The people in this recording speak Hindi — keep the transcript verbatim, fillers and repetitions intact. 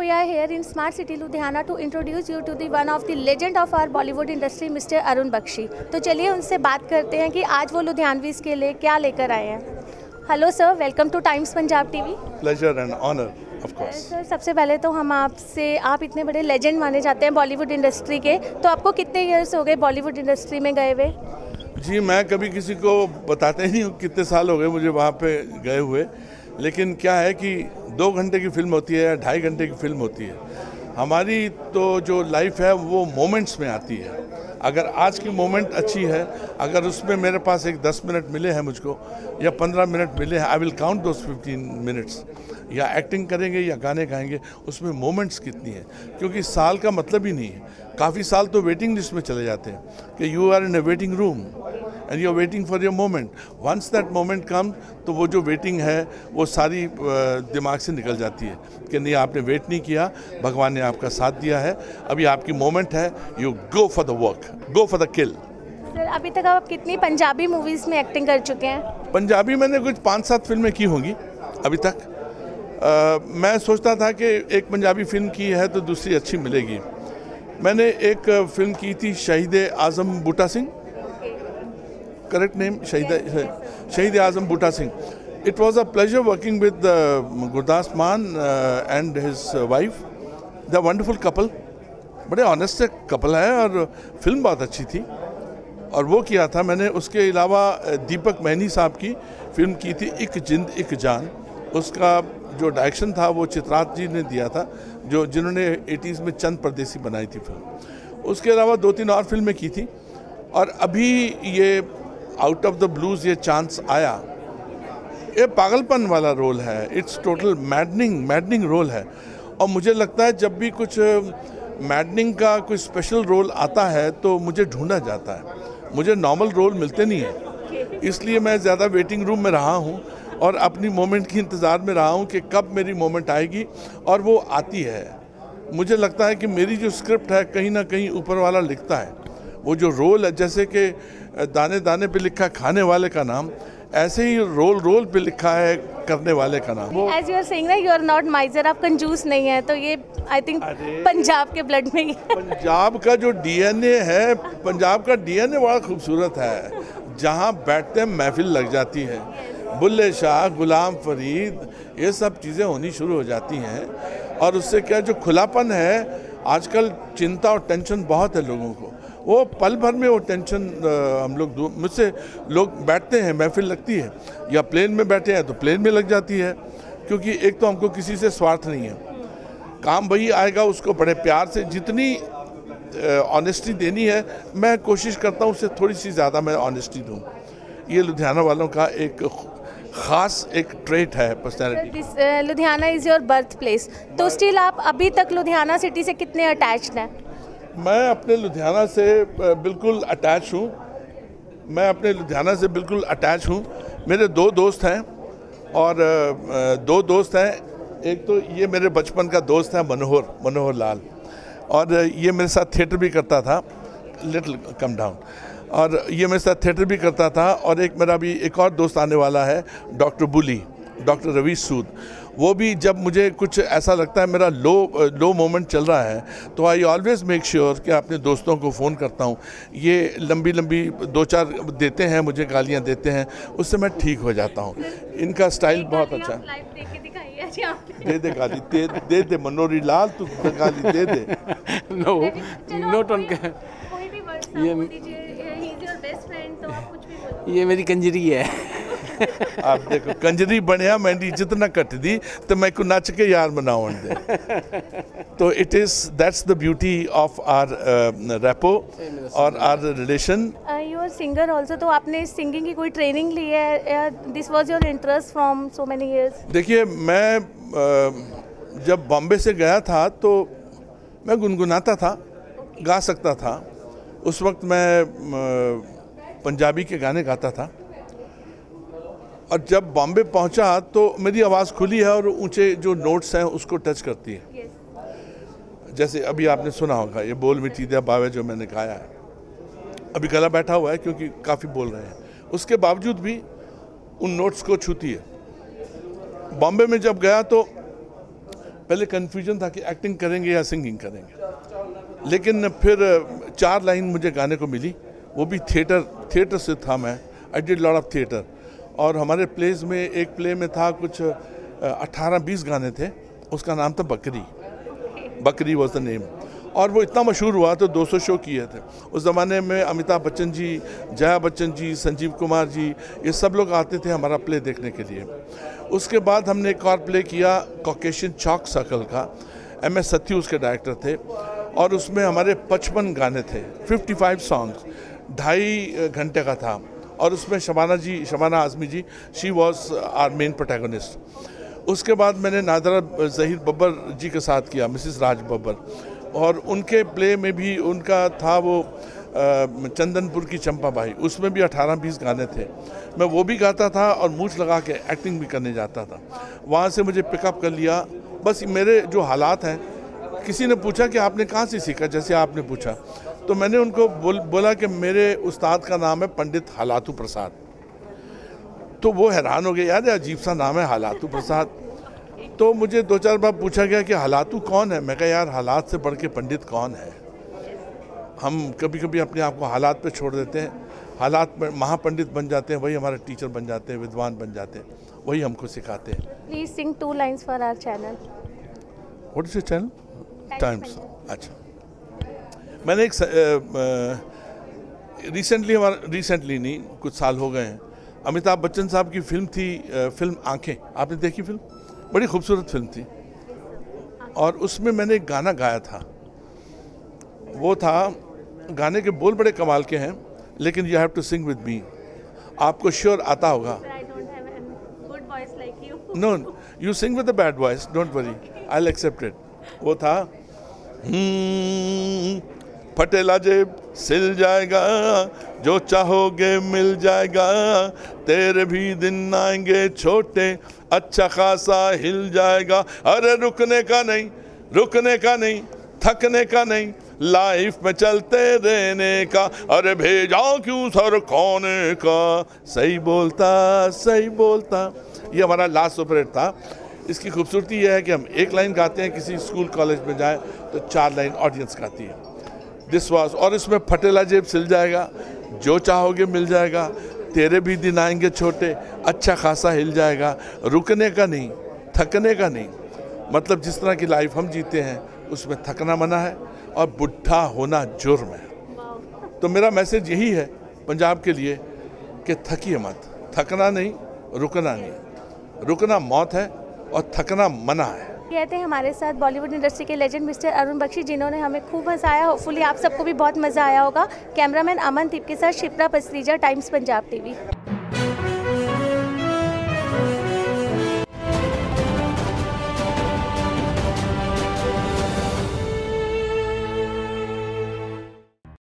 we are here in Smart City Ludhiana to introduce you to the one of the legend of our Bollywood industry, mister Arun Bakshi. तो चलिए उनसे बात करते हैं कि आज वो लुधियानवीज़ के लिए क्या लेकर आए हैं। Hello sir, welcome to Times Punjab TV. Pleasure and honour of course. Sir, सबसे पहले तो हम आपसे, आप इतने बड़े लेजेंड माने जाते हैं बॉलीवुड इंडस्ट्री के, तो आपको कितने ईयर्स हो गए बॉलीवुड इंडस्ट्री में गए हुए? जी, मैं कभी किसी को बताते ही नहीं हूँ कितने साल हो गए मुझे वहाँ पे गए हुए, लेकिन क्या है कि दो घंटे की फिल्म होती है या ढाई घंटे की फिल्म होती है। हमारी तो जो लाइफ है वो मोमेंट्स में आती है। अगर आज की मोमेंट अच्छी है, अगर उसमें मेरे पास एक दस मिनट मिले हैं मुझको या पंद्रह मिनट मिले हैं, I will count those fifteen minutes. या एक्टिंग करेंगे या गाने गाएंगे, उसमें मोमेंट्स कितनी है, क्योंकि साल का मतलब ही नहीं है। काफ़ी साल तो वेटिंग लिस्ट में चले जाते हैं कि you are in a waiting room and you are waiting for your moment. Once that moment come तो वो जो वेटिंग है वो सारी दिमाग से निकल जाती है कि नहीं, आपने वेट नहीं किया, भगवान ने आपका साथ दिया है, अभी आपकी मोमेंट है, you go for the work, go for the kill. Sir, अभी तक आप कितनी पंजाबी मूवीज़ में एक्टिंग कर चुके हैं? पंजाबी मैंने कुछ पाँच सात फिल्में की होंगी अभी तक। Uh, मैं सोचता था कि एक पंजाबी फिल्म की है तो दूसरी अच्छी मिलेगी। मैंने एक फिल्म की थी Shaheed Azam Buta Singh, correct name, Shaheed Shaheed Azam Buta Singh. It was a pleasure working with Gurdas Maan and his wife, the wonderful couple. बड़े ऑनेस्ट कपल है और फिल्म बहुत अच्छी थी और वो किया था मैंने। उसके अलावा दीपक मैनी साहब की फिल्म की थी एक जिंद एक जान। उसका जो डायरेक्शन था वो चित्रात जी ने दिया था, जो जिन्होंने एटीज़ में चंद परदेसी बनाई थी फिल्म। उसके अलावा दो तीन और फिल्में की थी और अभी ये आउट ऑफ द ब्लूज़ ये चांस आया। ये पागलपन वाला रोल है, it's total maddening maddening role है। और मुझे लगता है जब भी कुछ मैडनिंग का कोई स्पेशल रोल आता है तो मुझे ढूंढा जाता है, मुझे नॉर्मल रोल मिलते नहीं है, इसलिए मैं ज़्यादा वेटिंग रूम में रहा हूँ और अपनी मोमेंट की इंतज़ार में रहा हूँ कि कब मेरी मोमेंट आएगी, और वो आती है। मुझे लगता है कि मेरी जो स्क्रिप्ट है कहीं ना कहीं ऊपर वाला लिखता है। वो जो रोल है, जैसे कि दाने दाने पे लिखा खाने वाले का नाम, ऐसे ही रोल रोल पे लिखा है करने वाले का नाम। एज यू आर सेइंग ना, यू आर नॉट माइजर, आप कंजूस नहीं है, तो ये आई थिंक पंजाब के ब्लड में ही है। पंजाब का जो डीएनए है, पंजाब का डीएनए बड़ा खूबसूरत है। जहाँ बैठते हैं महफिल लग जाती है, बुल्ले शाह, गुलाम फरीद, ये सब चीज़ें होनी शुरू हो जाती हैं। और उससे क्या, जो खुलापन है, आजकल चिंता और टेंशन बहुत है लोगों को, वो पल भर में वो टेंशन हम लोग दूर, मुझसे लोग बैठते हैं, महफिल लगती है, या प्लेन में बैठे हैं तो प्लेन में लग जाती है, क्योंकि एक तो हमको किसी से स्वार्थ नहीं है। काम वही आएगा, उसको बड़े प्यार से, जितनी ऑनेस्टी देनी है मैं कोशिश करता हूँ उससे थोड़ी सी ज़्यादा मैं ऑनेस्टी दूँ। ये लुधियाना वालों का एक ख़ास एक ट्रेट है, personality. Ludhiana is your birth place, तो स्टिल आप अभी तक लुधियाना सिटी से कितने अटैच्ड हैं? मैं अपने लुधियाना से बिल्कुल अटैच हूँ मैं अपने लुधियाना से बिल्कुल अटैच हूँ। मेरे दो दोस्त हैं और दो दोस्त हैं। एक तो ये मेरे बचपन का दोस्त है मनोहर मनोहर लाल, और ये मेरे साथ थिएटर भी करता था, लिटिल कम डाउन, और ये मेरे साथ थिएटर भी करता था। और एक मेरा भी एक और दोस्त आने वाला है, डॉक्टर बुली, डॉक्टर रवि सूद। वो भी जब मुझे कुछ ऐसा लगता है मेरा लो लो मोमेंट चल रहा है, तो आई ऑलवेज़ मेक श्योर कि अपने दोस्तों को फ़ोन करता हूँ। ये लंबी लंबी दो चार देते हैं मुझे, गालियाँ देते हैं, उससे मैं ठीक हो जाता हूँ। इनका स्टाइल बहुत अच्छा है। दे दे गाली, दे दे दे मनोहरी लाल, तू गाली दे दे। नो नोट ऑन, ये मेरी कंजरी है। आप देखो, कंजरी बनया मैंने जितना कट दी तो मैं को नच के यार मनावन दे। तो it is that's the beauty of our rapport और our relation. You are singer also, तो आपने सिंगिंग की कोई ट्रेनिंग ली है? This was your interest from so many years? देखिए, मैं uh, जब बॉम्बे से गया था तो मैं गुनगुनाता था, गा सकता था। उस वक्त मैं uh, पंजाबी के गाने गाता था, और जब बॉम्बे पहुंचा तो मेरी आवाज़ खुली है और ऊंचे जो नोट्स हैं उसको टच करती है। yes. जैसे अभी आपने सुना होगा ये बोल मिट्टी दिया बावे जो मैंने गाया है, अभी गला बैठा हुआ है क्योंकि काफ़ी बोल रहे हैं, उसके बावजूद भी उन नोट्स को छूती है। बॉम्बे में जब गया तो पहले कन्फ्यूजन था कि एक्टिंग करेंगे या सिंगिंग करेंगे, लेकिन फिर चार लाइन मुझे गाने को मिली, वो भी थिएटर थिएटर से था। मैं I did lot of theatre, और हमारे प्लेस में एक प्ले में था कुछ अट्ठारह बीस गाने थे, उसका नाम था बकरी। बकरी वॉज द नेम, और वो इतना मशहूर हुआ तो दो सौ शो किए थे। उस ज़माने में अमिताभ बच्चन जी, जया बच्चन जी, संजीव कुमार जी, ये सब लोग आते थे हमारा प्ले देखने के लिए। उसके बाद हमने एक और प्ले किया कॉकेशियन चॉक सर्कल का, एम एस सत्यू उसके डायरेक्टर थे, और उसमें हमारे पचपन गाने थे, पचपन सॉन्ग्स, ढाई घंटे का था, और उसमें Shabana ji, Shabana Azmi ji, she was our main protagonist. उसके बाद मैंने नादरा ज़हीर बब्बर जी के साथ किया, मिसिस राज बब्बर, और उनके प्ले में भी उनका था वो चंदनपुर की चंपाबाई, उसमें भी अठारह बीस गाने थे। मैं वो भी गाता था और मूछ लगा के एक्टिंग भी करने जाता था। वहाँ से मुझे पिकअप कर लिया। बस मेरे जो हालात हैं, किसी ने पूछा कि आपने कहाँ से सीखा, जैसे आपने पूछा, तो मैंने उनको बोल, बोला कि मेरे उस्ताद का नाम है पंडित हालातू प्रसाद। तो वो हैरान हो गए, यार ये अजीब सा नाम है हालातू प्रसाद। तो मुझे दो चार बार पूछा गया कि हालातू कौन है। मैं कहा यार हालात से बढ़ के पंडित कौन है। हम कभी कभी अपने आप को हालात पे छोड़ देते हैं, हालात में महापंडित बन जाते हैं, वही हमारे टीचर बन जाते हैं, विद्वान बन जाते हैं, वही हमको सिखाते हैं। Please sing two lines for our channel. What is your channel? Times. अच्छा, मैंने एक रिसेंटली हमारा रिसेंटली नहीं कुछ साल हो गए हैं, अमिताभ बच्चन साहब की फिल्म थी, फिल्म आंखें, आपने देखी फिल्म? बड़ी खूबसूरत फिल्म थी, और उसमें मैंने एक गाना गाया था। वो था, गाने के बोल बड़े कमाल के हैं, लेकिन you have to sing with me. आपको श्योर आता होगा। No, you sing with the bad voice, don't worry, I will accept it. वो था, फटेला जेब सिल जाएगा, जो चाहोगे मिल जाएगा, तेरे भी दिन आएंगे छोटे, अच्छा खासा हिल जाएगा। अरे रुकने का नहीं, रुकने का नहीं, थकने का नहीं, लाइफ में चलते रहने का, अरे भेजा क्यों सर खाने का, सही बोलता सही बोलता। ये हमारा लास्ट ऑपरेट था। इसकी खूबसूरती यह है कि हम एक लाइन गाते हैं, किसी स्कूल कॉलेज में जाए तो चार लाइन ऑडियंस गाती है। दिस वाज, और इसमें फटेला जेब सिल जाएगा, जो चाहोगे मिल जाएगा, तेरे भी दिन आएंगे छोटे, अच्छा खासा हिल जाएगा, रुकने का नहीं, थकने का नहीं। मतलब जिस तरह की लाइफ हम जीते हैं उसमें थकना मना है और बुढ़ा होना जुर्म है। तो मेरा मैसेज यही है पंजाब के लिए कि थकिए मत, थकना नहीं, रुकना नहीं। रुकना मौत है और थकना मना है। ये थे हमारे साथ बॉलीवुड इंडस्ट्री के लेजेंड मिस्टर अरुण बख्शी, जिन्होंने हमें खूब हंसाया। होपफुली आप सबको भी बहुत मज़ा आया होगा। कैमरामैन अमन दीप के साथ शिप्रा पसरीजा, टाइम्स पंजाब टीवी।